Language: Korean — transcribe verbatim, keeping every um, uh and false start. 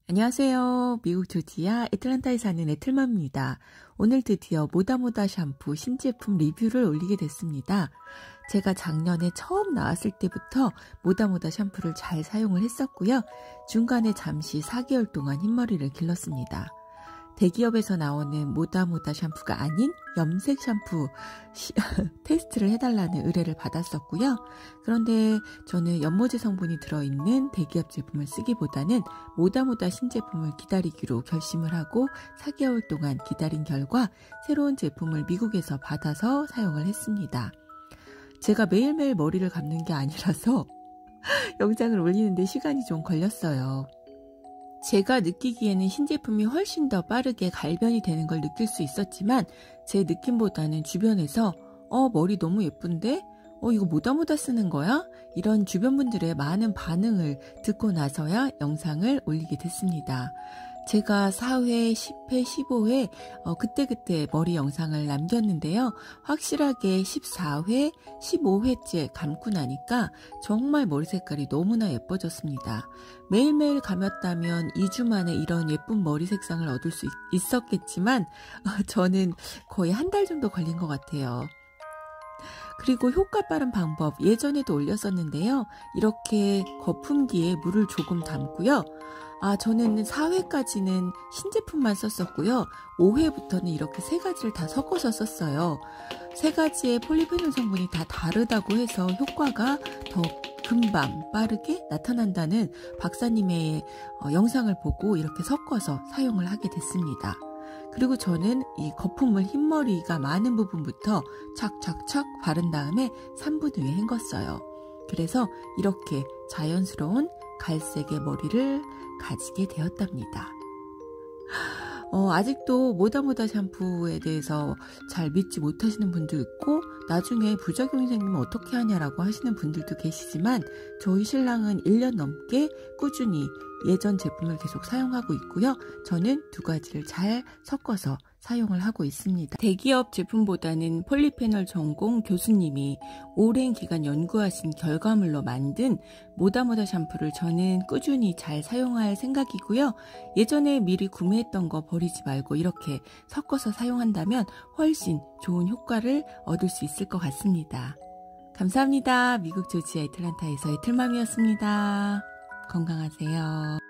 안녕하세요. 미국 조지아 애틀랜타에 사는 애틀맘입니다. 오늘 드디어 모다모다 샴푸 신제품 리뷰를 올리게 됐습니다. 제가 작년에 처음 나왔을 때부터 모다모다 샴푸를 잘 사용을 했었고요. 중간에 잠시 사 개월 동안 흰머리를 길렀습니다. 대기업에서 나오는 모다모다 샴푸가 아닌 염색 샴푸 시, 테스트를 해달라는 의뢰를 받았었고요. 그런데 저는 연모제 성분이 들어있는 대기업 제품을 쓰기보다는 모다모다 신제품을 기다리기로 결심을 하고 사 개월 동안 기다린 결과 새로운 제품을 미국에서 받아서 사용을 했습니다. 제가 매일매일 머리를 감는 게 아니라서 영상을 올리는데 시간이 좀 걸렸어요. 제가 느끼기에는 신제품이 훨씬 더 빠르게 갈변이 되는 걸 느낄 수 있었지만 제 느낌보다는 주변에서 어 머리 너무 예쁜데? 어 이거 모다모다 쓰는 거야? 이런 주변 분들의 많은 반응을 듣고 나서야 영상을 올리게 됐습니다. 제가 사 회, 십 회, 십오 회 어, 그때그때 머리 영상을 남겼는데요. 확실하게 십사 회, 십오 회째 감고 나니까 정말 머리 색깔이 너무나 예뻐졌습니다. 매일매일 감았다면 이 주 만에 이런 예쁜 머리 색상을 얻을 수 있, 있었겠지만 어, 저는 거의 한 달 정도 걸린 것 같아요. 그리고 효과 빠른 방법 예전에도 올렸었는데요. 이렇게 거품기에 물을 조금 담고요. 아, 저는 사 회까지는 신제품만 썼었고요. 오 회부터는 이렇게 세 가지를 다 섞어서 썼어요. 세 가지의 폴리페놀 성분이 다 다르다고 해서 효과가 더 금방 빠르게 나타난다는 박사님의 어, 영상을 보고 이렇게 섞어서 사용을 하게 됐습니다. 그리고 저는 이 거품물 흰머리가 많은 부분부터 착착착 바른 다음에 삼 분 후에 헹궜어요. 그래서 이렇게 자연스러운 갈색의 머리를 가지게 되었답니다. 어, 아직도 모다모다 샴푸에 대해서 잘 믿지 못하시는 분도 있고 나중에 부작용이 생기면 어떻게 하냐라고 하시는 분들도 계시지만 저희 신랑은 일 년 넘게 꾸준히 예전 제품을 계속 사용하고 있고요. 저는 두 가지를 잘 섞어서 사용을 하고 있습니다. 대기업 제품보다는 폴리페놀 전공 교수님이 오랜 기간 연구하신 결과물로 만든 모다모다 샴푸를 저는 꾸준히 잘 사용할 생각이고요. 예전에 미리 구매했던 거 버리지 말고 이렇게 섞어서 사용한다면 훨씬 좋은 효과를 얻을 수 있을 것 같습니다. 감사합니다. 미국 조지아 애틀랜타에서 애틀맘이었습니다. 건강하세요.